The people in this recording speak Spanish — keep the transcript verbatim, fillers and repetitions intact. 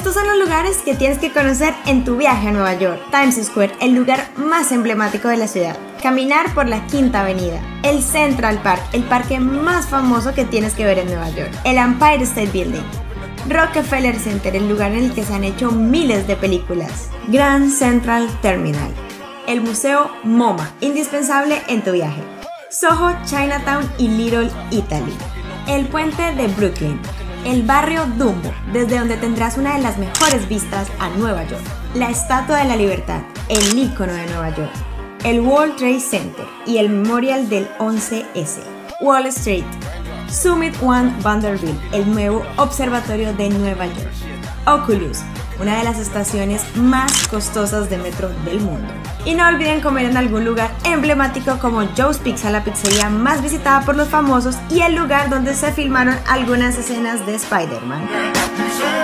Estos son los lugares que tienes que conocer en tu viaje a Nueva York. Times Square, el lugar más emblemático de la ciudad. Caminar por la Quinta Avenida. El Central Park, el parque más famoso que tienes que ver en Nueva York. El Empire State Building. Rockefeller Center, el lugar en el que se han hecho miles de películas. Grand Central Terminal. El Museo MoMA, indispensable en tu viaje. Soho, Chinatown y Little Italy. El Puente de Brooklyn. El barrio Dumbo, desde donde tendrás una de las mejores vistas a Nueva York. La Estatua de la Libertad, el ícono de Nueva York. El World Trade Center y el Memorial del once ese. Wall Street. Summit One Vanderbilt, el nuevo observatorio de Nueva York. Oculus, una de las estaciones más costosas de metro del mundo. Y no olviden comer en algún lugar emblemático como Joe's Pizza, la pizzería más visitada por los famosos y el lugar donde se filmaron algunas escenas de Spider-Man.